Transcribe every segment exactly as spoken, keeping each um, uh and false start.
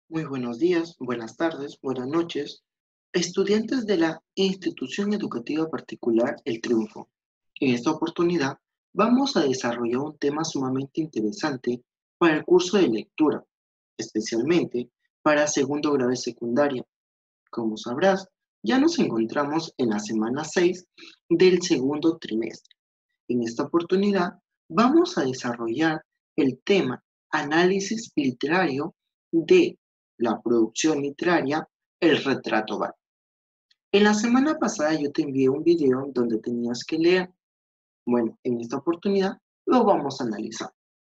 Muy buenos días, buenas tardes, buenas noches, estudiantes de la institución educativa particular El Triunfo. En esta oportunidad vamos a desarrollar un tema sumamente interesante para el curso de lectura, especialmente para segundo grado de secundaria. Como sabrás, ya nos encontramos en la semana seis del segundo trimestre. En esta oportunidad vamos a desarrollar el tema análisis literario de la producción literaria, el retrato oval. En la semana pasada yo te envié un video donde tenías que leer. Bueno, en esta oportunidad lo vamos a analizar.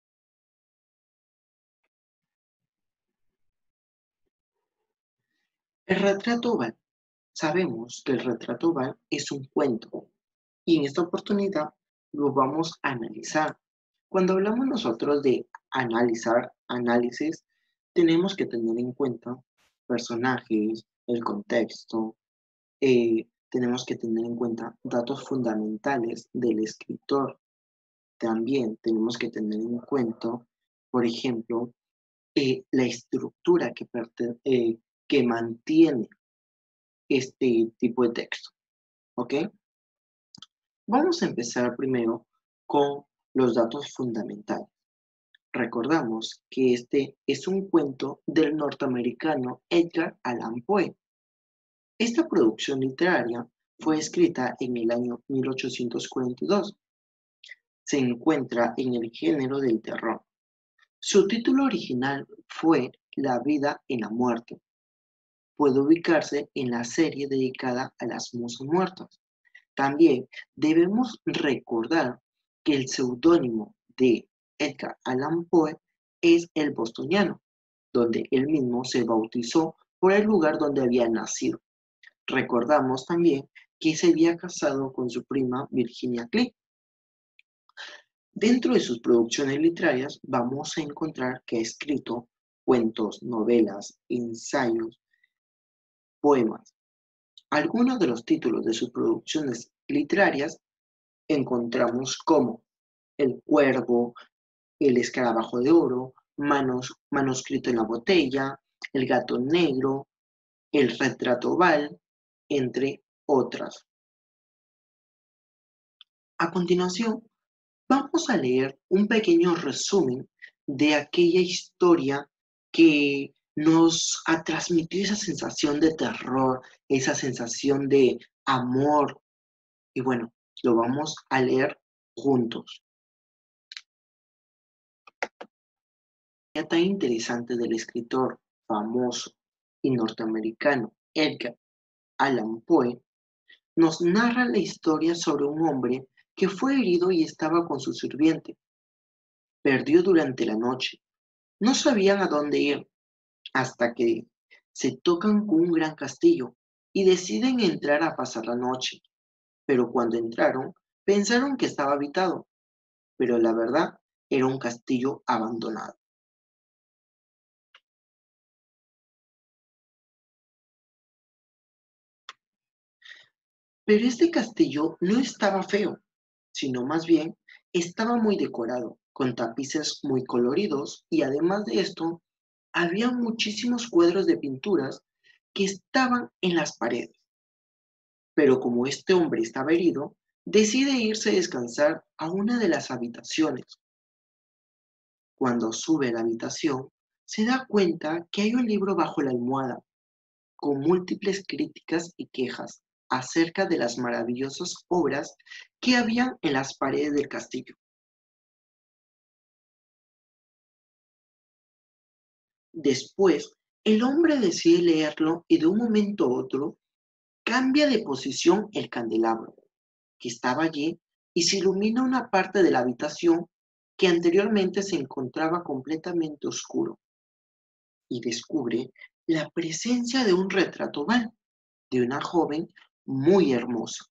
El retrato oval. Sabemos que el retrato oval es un cuento y en esta oportunidad lo vamos a analizar. Cuando hablamos nosotros de analizar, análisis, tenemos que tener en cuenta personajes, el contexto, eh, tenemos que tener en cuenta datos fundamentales del escritor. También tenemos que tener en cuenta, por ejemplo, eh, la estructura que, perte- eh, que mantiene este tipo de texto. ¿Ok? Vamos a empezar primero con los datos fundamentales. Recordamos que este es un cuento del norteamericano Edgar Allan Poe. Esta producción literaria fue escrita en el año mil ochocientos cuarenta y dos. Se encuentra en el género del terror. Su título original fue La vida y la muerte. Puede ubicarse en la serie dedicada a las musas muertas. También debemos recordar que el seudónimo de Edgar Allan Poe es el bostoniano, donde él mismo se bautizó por el lugar donde había nacido. Recordamos también que se había casado con su prima Virginia Cleave. Dentro de sus producciones literarias vamos a encontrar que ha escrito cuentos, novelas, ensayos, poemas. Algunos de los títulos de sus producciones literarias encontramos como El Cuervo, El Escarabajo de Oro, Manos, Manuscrito en la Botella, El Gato Negro, El Retrato Oval, entre otras. A continuación, vamos a leer un pequeño resumen de aquella historia que nos ha transmitido esa sensación de terror, esa sensación de amor. Y bueno, lo vamos a leer juntos. La tan interesante del escritor famoso y norteamericano Edgar Allan Poe nos narra la historia sobre un hombre que fue herido y estaba con su sirviente. Perdió durante la noche. No sabían a dónde ir hasta que se tocan con un gran castillo y deciden entrar a pasar la noche. Pero cuando entraron, pensaron que estaba habitado, pero la verdad era un castillo abandonado. Pero este castillo no estaba feo, sino más bien estaba muy decorado, con tapices muy coloridos y además de esto, había muchísimos cuadros de pinturas que estaban en las paredes. Pero como este hombre estaba herido, decide irse a descansar a una de las habitaciones. Cuando sube a la habitación, se da cuenta que hay un libro bajo la almohada, con múltiples críticas y quejas acerca de las maravillosas obras que había en las paredes del castillo. Después, el hombre decide leerlo y de un momento a otro cambia de posición el candelabro que estaba allí y se ilumina una parte de la habitación que anteriormente se encontraba completamente oscuro y descubre la presencia de un retrato oval de una joven muy hermosa.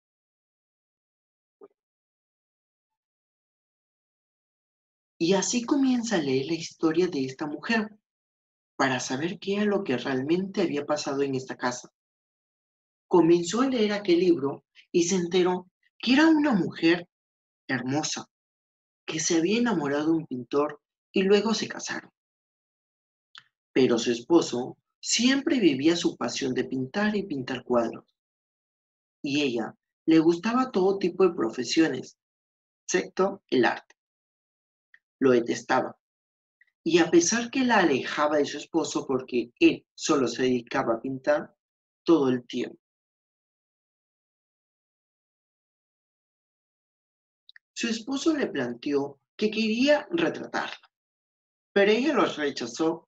Y así comienza a leer la historia de esta mujer para saber qué era lo que realmente había pasado en esta casa. Comenzó a leer aquel libro y se enteró que era una mujer hermosa que se había enamorado de un pintor y luego se casaron. Pero su esposo siempre vivía su pasión de pintar y pintar cuadros, y ella le gustaba todo tipo de profesiones, excepto el arte. Lo detestaba. Y a pesar que la alejaba de su esposo porque él solo se dedicaba a pintar todo el tiempo. Su esposo le planteó que quería retratarla, pero ella lo rechazó.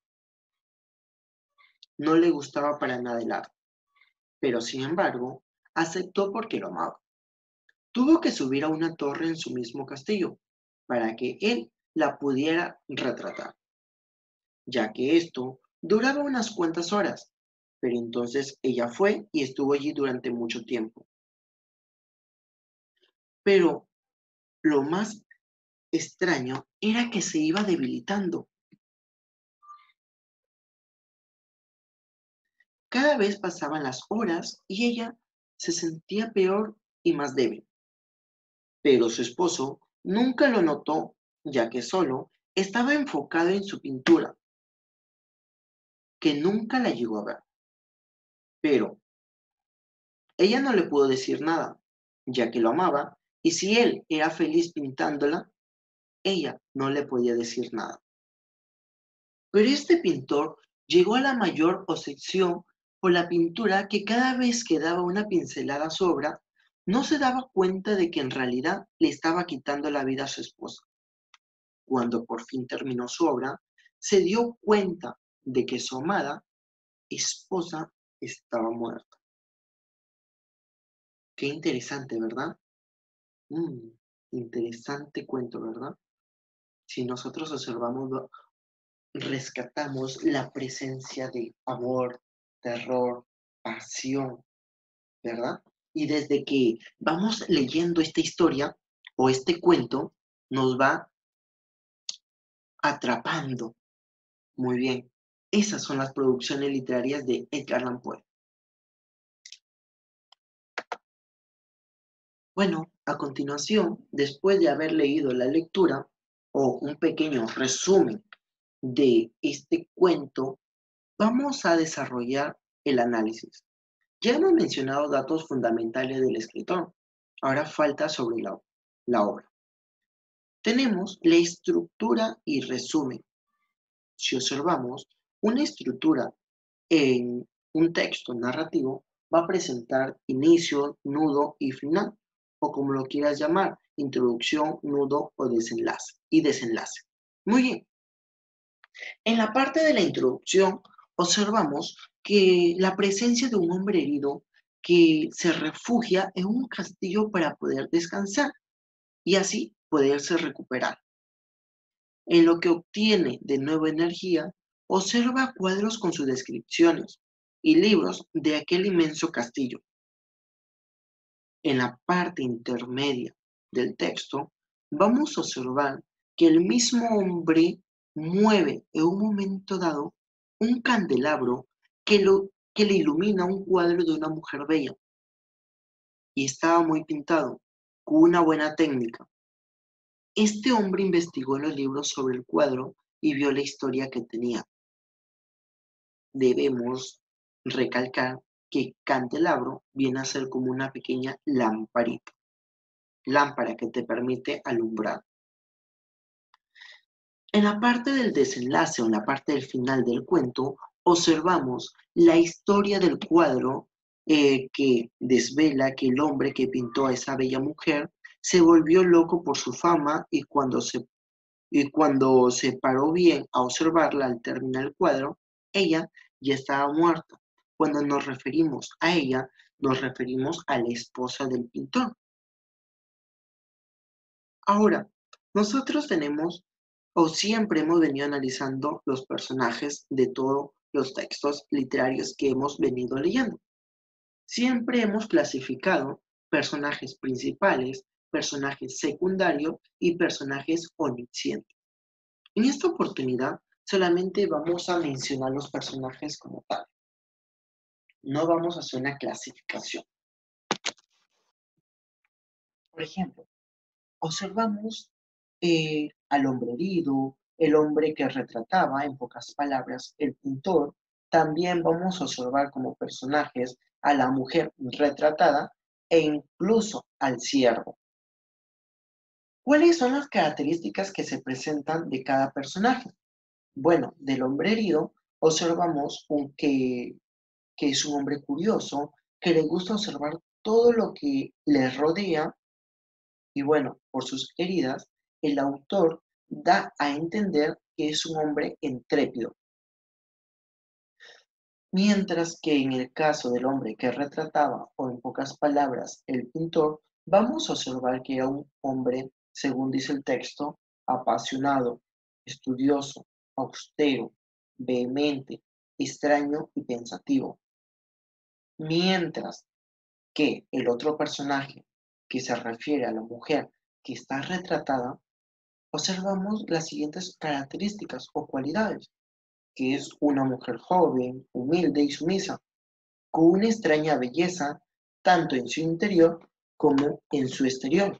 No le gustaba para nada el arte, pero sin embargo, aceptó porque lo amaba. Tuvo que subir a una torre en su mismo castillo para que él la pudiera retratar, ya que esto duraba unas cuantas horas, pero entonces ella fue y estuvo allí durante mucho tiempo. Pero lo más extraño era que se iba debilitando. Cada vez pasaban las horas y ella se sentía peor y más débil. Pero su esposo nunca lo notó, ya que solo estaba enfocado en su pintura, que nunca la llegó a ver. Pero ella no le pudo decir nada, ya que lo amaba, y si él era feliz pintándola, ella no le podía decir nada. Pero este pintor llegó a la mayor obsesión por la pintura que cada vez que daba una pincelada a su obra, no se daba cuenta de que en realidad le estaba quitando la vida a su esposa. Cuando por fin terminó su obra, se dio cuenta de que su amada esposa estaba muerta. Qué interesante, ¿verdad? Mm, interesante cuento, ¿verdad? Si nosotros observamos, rescatamos la presencia de amor, terror, pasión, ¿verdad? Y desde que vamos leyendo esta historia o este cuento, nos va atrapando. Muy bien. Esas son las producciones literarias de Edgar Allan Poe. Bueno, a continuación, después de haber leído la lectura o un pequeño resumen de este cuento, vamos a desarrollar el análisis. Ya hemos mencionado datos fundamentales del escritor. Ahora falta sobre la, la obra. Tenemos la estructura y resumen. Si observamos, una estructura en un texto narrativo va a presentar inicio, nudo y final, o como lo quieras llamar, introducción, nudo o desenlace y desenlace. Muy bien. En la parte de la introducción observamos que la presencia de un hombre herido que se refugia en un castillo para poder descansar y así poderse recuperar. En lo que obtiene de nuevo energía, observa cuadros con sus descripciones y libros de aquel inmenso castillo. En la parte intermedia del texto, vamos a observar que el mismo hombre mueve en un momento dado un candelabro que, lo, que le ilumina un cuadro de una mujer bella y estaba muy pintado, con una buena técnica. Este hombre investigó en los libros sobre el cuadro y vio la historia que tenía. Debemos recalcar que candelabro viene a ser como una pequeña lamparita, lámpara que te permite alumbrar. En la parte del desenlace o en la parte del final del cuento, observamos la historia del cuadro eh, que desvela que el hombre que pintó a esa bella mujer se volvió loco por su fama y cuando se, y cuando se paró bien a observarla al terminar el cuadro, ella ya estaba muerta. Cuando nos referimos a ella, nos referimos a la esposa del pintor. Ahora, nosotros tenemos o siempre hemos venido analizando los personajes de todos los textos literarios que hemos venido leyendo. Siempre hemos clasificado personajes principales, personajes secundarios y personajes omniscientes. En esta oportunidad solamente vamos a mencionar los personajes como tal. No vamos a hacer una clasificación. Por ejemplo, observamos eh, al hombre herido, el hombre que retrataba, en pocas palabras, el pintor, también vamos a observar como personajes a la mujer retratada e incluso al siervo. ¿Cuáles son las características que se presentan de cada personaje? Bueno, del hombre herido observamos un que, que es un hombre curioso, que le gusta observar todo lo que le rodea y bueno, por sus heridas, el autor da a entender que es un hombre intrépido. Mientras que en el caso del hombre que retrataba, o en pocas palabras, el pintor, vamos a observar que era un hombre, según dice el texto, apasionado, estudioso, austero, vehemente, extraño y pensativo. Mientras que el otro personaje, que se refiere a la mujer que está retratada, observamos las siguientes características o cualidades, que es una mujer joven, humilde y sumisa, con una extraña belleza, tanto en su interior como en su exterior.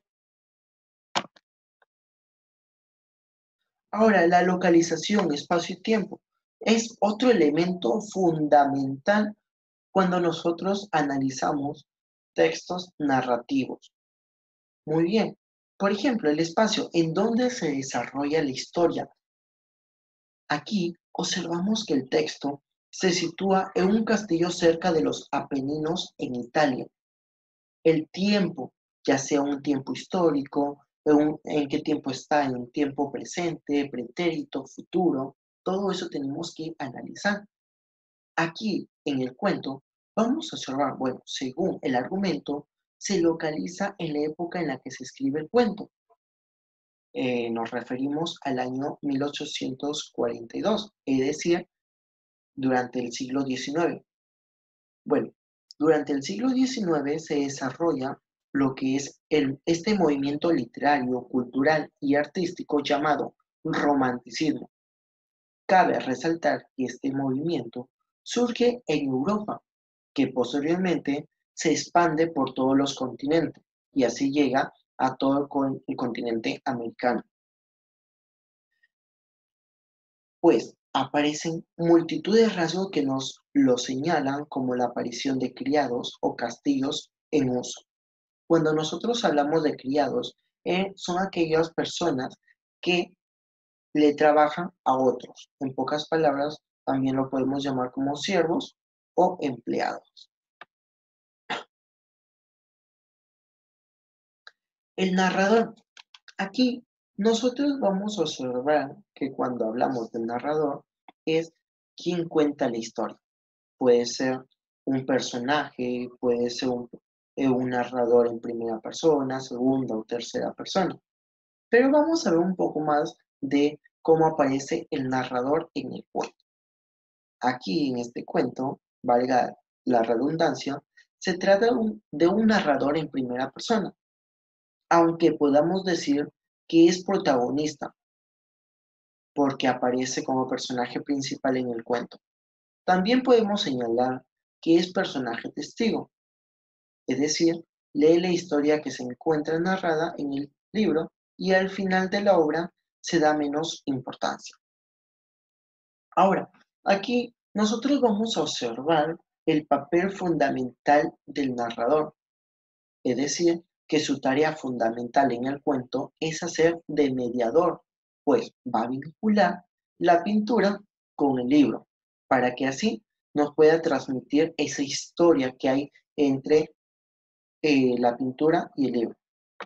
Ahora, la localización, espacio y tiempo es otro elemento fundamental cuando nosotros analizamos textos narrativos. Muy bien. Por ejemplo, el espacio en donde se desarrolla la historia. Aquí observamos que el texto se sitúa en un castillo cerca de los Apeninos en Italia. El tiempo, ya sea un tiempo histórico, en, un- en qué tiempo está, en un tiempo presente, pretérito, futuro, todo eso tenemos que analizar. Aquí, en el cuento, vamos a observar, bueno, según el argumento, se localiza en la época en la que se escribe el cuento. Eh, nos referimos al año mil ochocientos cuarenta y dos, es decir, durante el siglo diecinueve. Bueno, durante el siglo diecinueve se desarrolla lo que es el, este movimiento literario, cultural y artístico llamado romanticismo. Cabe resaltar que este movimiento surge en Europa, que posteriormente se expande por todos los continentes y así llega a todo el, con- el continente americano. Pues aparecen multitud de rasgos que nos lo señalan como la aparición de criados o castillos en uso. Cuando nosotros hablamos de criados, eh, son aquellas personas que le trabajan a otros. En pocas palabras, también lo podemos llamar como siervos o empleados. El narrador. Aquí nosotros vamos a observar que cuando hablamos del narrador es quien cuenta la historia. Puede ser un personaje, puede ser un, eh, un narrador en primera persona, segunda o tercera persona. Pero vamos a ver un poco más de cómo aparece el narrador en el cuento. Aquí en este cuento, valga la redundancia, se trata de un, de un narrador en primera persona, aunque podamos decir que es protagonista porque aparece como personaje principal en el cuento. También podemos señalar que es personaje testigo, es decir, lee la historia que se encuentra narrada en el libro y al final de la obra se da menos importancia. Ahora, aquí nosotros vamos a observar el papel fundamental del narrador, es decir, que su tarea fundamental en el cuento es hacer de mediador, pues va a vincular la pintura con el libro, para que así nos pueda transmitir esa historia que hay entre eh, la pintura y el libro.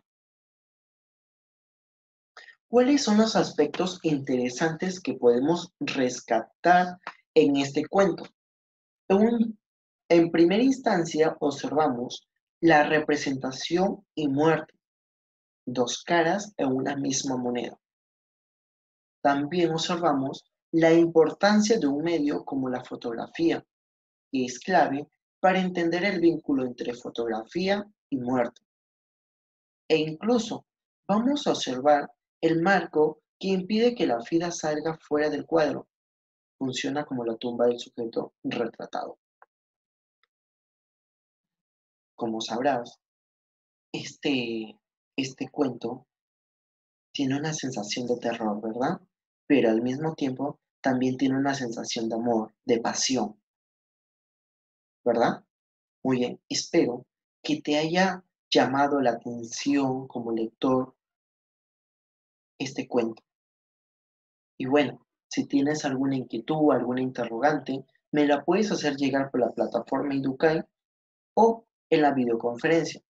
¿Cuáles son los aspectos interesantes que podemos rescatar en este cuento? Un- en primera instancia observamos la representación y muerte, dos caras en una misma moneda. También observamos la importancia de un medio como la fotografía, que es clave para entender el vínculo entre fotografía y muerte. E incluso vamos a observar el marco que impide que la vida salga fuera del cuadro. Funciona como la tumba del sujeto retratado. Como sabrás, este, este cuento tiene una sensación de terror, ¿verdad? pero al mismo tiempo también tiene una sensación de amor, de pasión, ¿verdad? Muy bien, espero que te haya llamado la atención como lector este cuento. Y bueno, si tienes alguna inquietud, alguna interrogante, me la puedes hacer llegar por la plataforma Educay o en la videoconferencia.